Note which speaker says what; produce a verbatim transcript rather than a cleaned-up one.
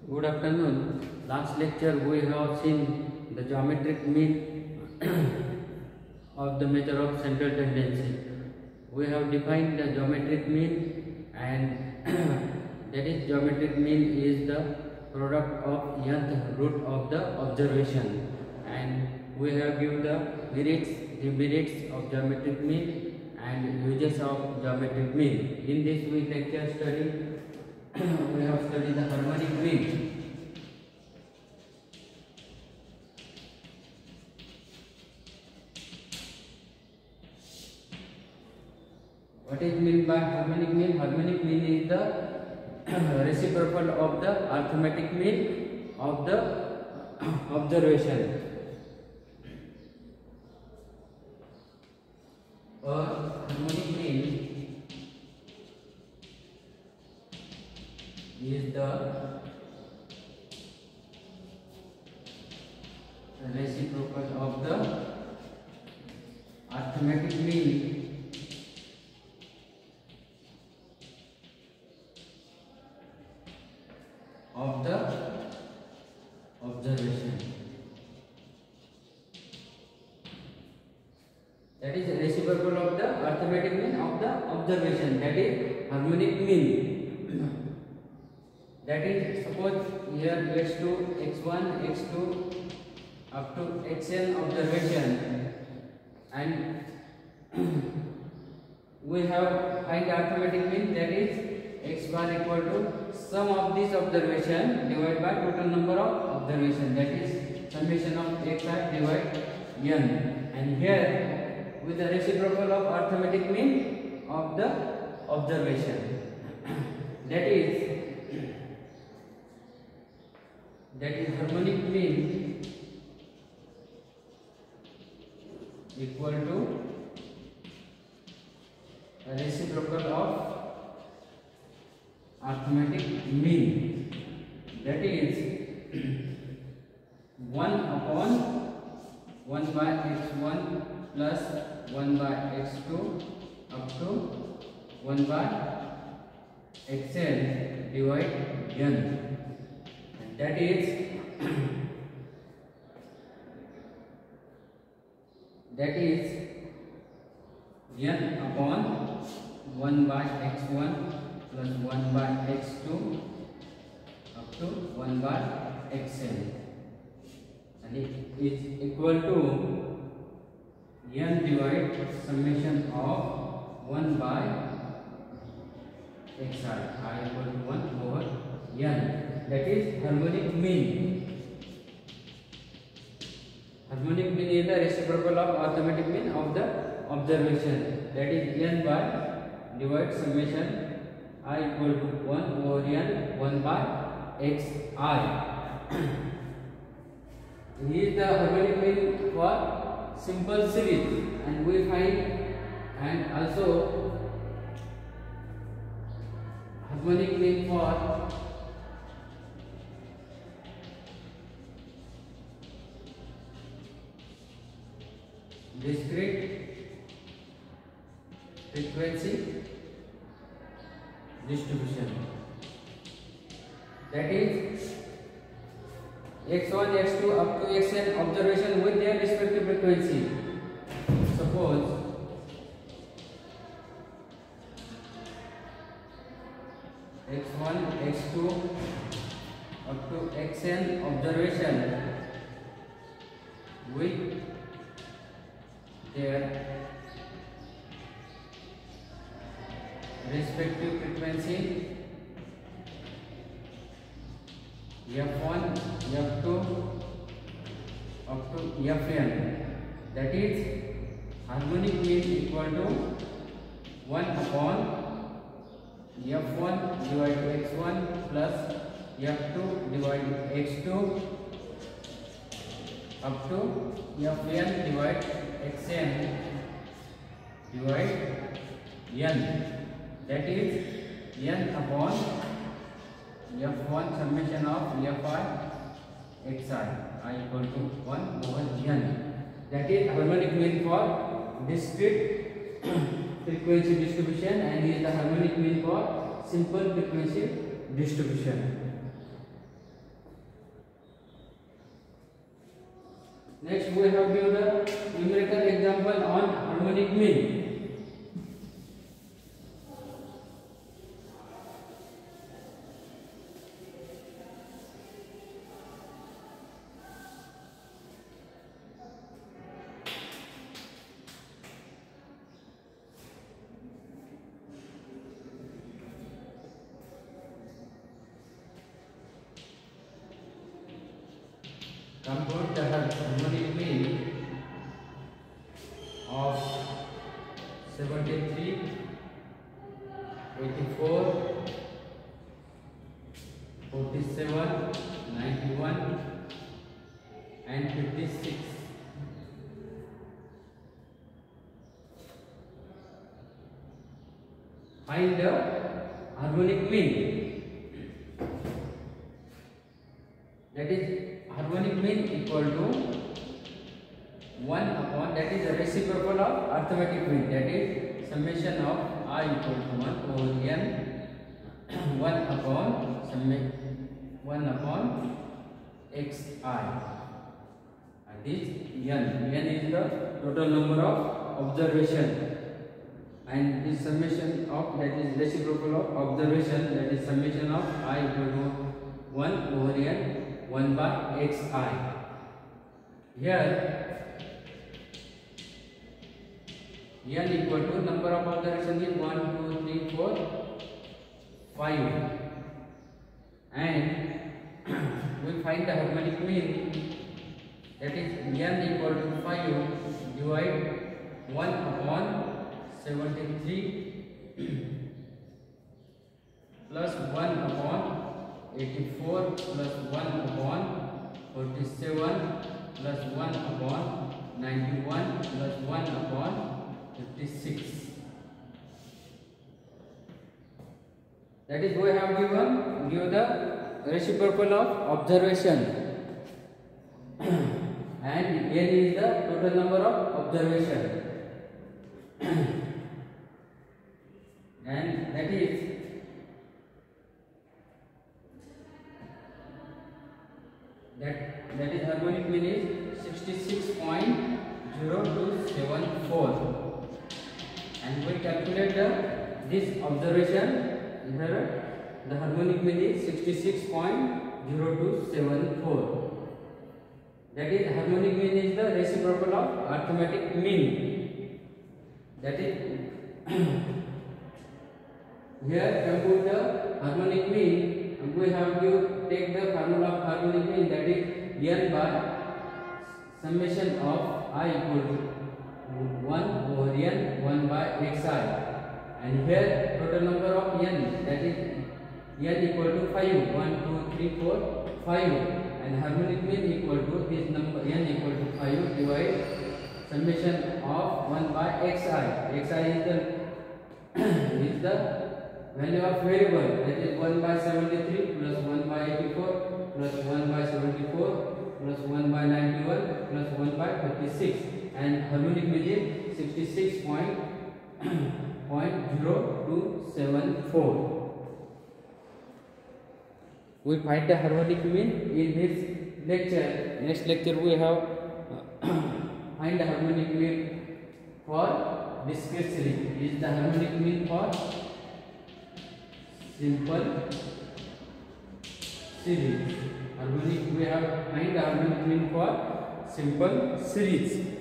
Speaker 1: Good afternoon. Last lecture we have seen the geometric mean of the measure of central tendency. We have defined the geometric mean, and that is geometric mean is the product of nth root of the observation, and we have given the merits, the merits of geometric mean and uses of geometric mean. In this we lecture study we have studied the harmonic mean. What is meant by harmonic mean? Harmonic mean is the reciprocal of the arithmetic mean of the observation. A harmonic mean is the reciprocal of the arithmetic mean of the observation. That is reciprocal of the arithmetic mean of the observation. That is harmonic mean. That is, suppose here x two, x one, x two up to xn observation, and we have find arithmetic mean, that is x bar equal to sum of this observation divided by total number of observation, that is summation of xi divided n, and here with the reciprocal of arithmetic mean of the observation. that is that is harmonic mean equal to reciprocal of arithmetic mean, that is one upon one by x one plus one by x two up to one by xn divide n, and that is that is n upon one by x one plus one by x two up to one by xn, and it is equal to n divide summation of one by xi, I equal to one over n. That is harmonic mean. Harmonic mean is the reciprocal of arithmetic mean of the observation, that is n by divide summation I equal to one over n, one by xi. He is the harmonic mean for simple series, and we find, and also harmonic mean for discrete frequency distribution, that is x one, x two up to xn observation with their respective frequency. Suppose x one, x two up to xn observation with their respective frequency f one, f two up to fn, that is harmonic mean equal to one upon f one divided x one plus f two divided x two up to fn divided xn divide n, that is n upon f one summation of fi xi, I equal to one over n. That is harmonic mean for discrete frequency distribution, and is the harmonic mean for simple frequency distribution. Next we have given the numerical example on harmonic mean. Compute the harmonic mean of seventy-three, eighty-four, forty-seven, ninety-one and fifty-six. Find the harmonic mean. That is harmonic mean equal to one upon, that is the reciprocal of arithmetic mean, that is summation of I equal to one over n one upon summation one upon xi, and this n n is the total number of observation, and this summation of, that is reciprocal of observation, that is summation of I equal to one over n one by xi. Here n equal to number of observation is one, two, three, four, five, and we find the harmonic mean, that is n equal to five divide one upon seventy-three plus one upon eighty-four plus one upon forty-seven plus one upon ninety-one plus one upon fifty-six. That is, we have given give the reciprocal of observation and n is the total number of observation, and that is that that is harmonic mean is sixty-six point zero two seven four, and we calculate the this observation. Here the harmonic mean is sixty-six point zero two seven four. That is harmonic mean is the reciprocal of arithmetic mean. That is here compute the harmonic mean, and we have to take the formula of harmonic mean, that is n by summation of I equal to one over n one by xi, and here total number of n, that is n equal to five, one, two, three, four, five, and harmonic mean equal to this number n equal to five divide summation of one by xi. Xi is the is the value of variable, that is one by seventy-three plus one by eighty-four plus one by seventy-four plus one by ninety-one plus one by fifty-six, and harmonic mean is sixty-six point zero two seven four. We find the harmonic mean in this lecture. Next lecture we have find the harmonic mean for discrete series. Is the harmonic mean for simple series. Harmonic, we have find the harmonic mean for simple series.